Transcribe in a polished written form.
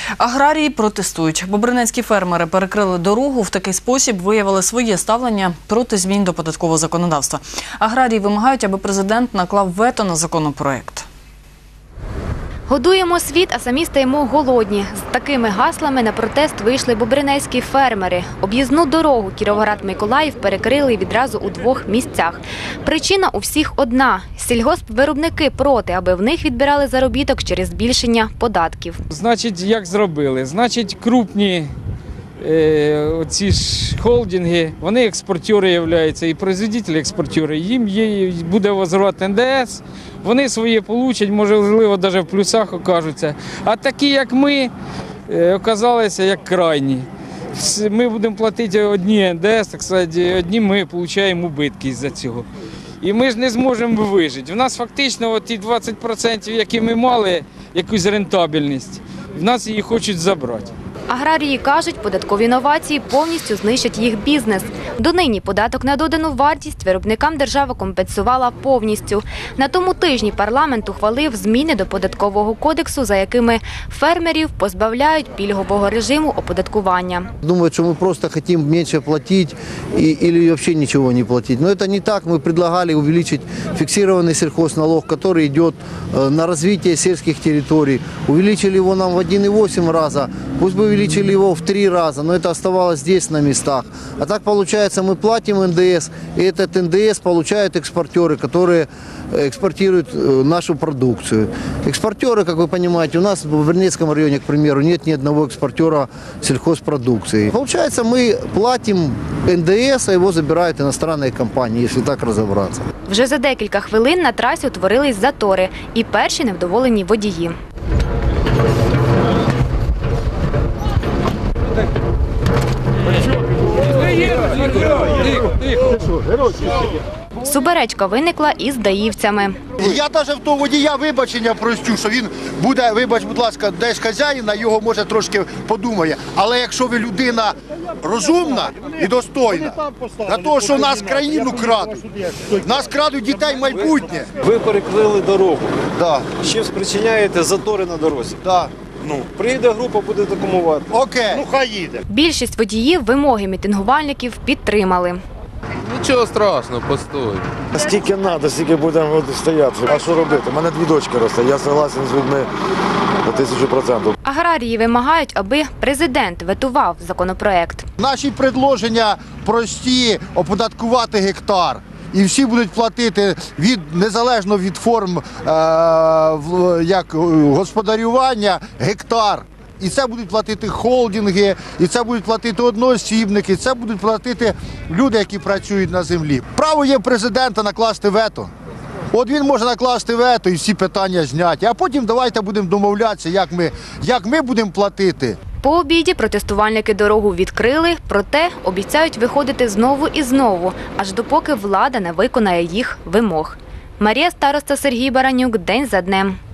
Аграрії протестують. Бобринецькі фермери перекрили дорогу. В такий спосіб виявили своє ставлення проти змін до податкового законодавства. Аграрії вимагають, аби президент наклав вето на законопроект. Годуємо світ, а самі стаємо голодні. З такими гаслами на протест вийшли бобринецькі фермери. Об'їзну дорогу Кіровоград-Миколаїв перекрили відразу у 2 місцях. Причина у всіх одна – сільгоспвиробники проти, аби в них відбирали заробіток через збільшення податків. Значить, як зробили? Значить, крупні ці ж холдинги, вони експортери являються, і производителі експортери. Їм буде возврат НДС, вони своє получать, можливо, навіть в плюсах окажуться. А такі, як ми, оказалися як крайні. Ми будемо платити одні НДС, так сказати, одні ми отримуємо убитки з-за цього. І ми ж не зможемо вижити. У нас фактично ті 20%, які ми мали, якусь рентабельність, в нас її хочуть забрати. Аграрії кажуть, податкові новації повністю знищать їх бізнес. Донині податок на додану вартість виробникам держава компенсувала повністю. На тому тижні парламент ухвалив зміни до податкового кодексу, за якими фермерів позбавляють пільгового режиму оподаткування. Думаю, що ми просто хочемо менше платити або взагалі нічого не платити. Но це не так. Ми пропонували увеличить фіксований сільхозналог, який йде на розвиток сільських територій. Увеличили його нам в 1,8 раза. Пусть бы увеличили его в 3 раза, но это оставалось здесь на местах. А так получается, мы платим НДС, и этот НДС получают экспортеры, которые экспортируют нашу продукцию. Экспортеры, как вы понимаете, у нас в Бобринецком районе, к примеру, нет ни одного экспортера сельхозпродукции. Получается, мы платим НДС, а его забирают иностранные компании, если так разобраться. Вже за декілька хвилин на трасі утворились затори і перші невдоволені водії. Суперечка виникла із даївцями. Я навіть в того водія вибачення простю, що він буде, вибач, будь ласка, десь хазяїна, його може трошки подумає. Але якщо ви людина розумна і достойна, на те, що в нас країну крадуть, в нас крадуть дітей майбутнє. Ви перекрили дорогу. Да. Чим спричиняєте затори на дорозі? Да. Приїде група, буде допомагати. Окей. Хай їде. Більшість водіїв вимоги мітингувальників підтримали. Нічого страшного, постой. Скільки треба, стільки будемо стояти. А що робити? У мене 2 дочки ростуть, я згоден з людьми на 1000%. Аграрії вимагають, аби президент ветував законопроект. Наші предложення прості – оподаткувати гектар. І всі будуть платити незалежно від форм господарювання гектар. І це будуть платити холдинги, і це будуть платити одноосібники, це будуть платити люди, які працюють на землі. Право є президента накласти вето. От він може накласти вето і всі питання зняті. А потім давайте будемо домовлятися, як ми будемо платити. По обіді протестувальники дорогу відкрили, проте обіцяють виходити знову і знову, аж допоки влада не виконає їх вимог. Марія Староста, Сергій Баранюк. День за днем.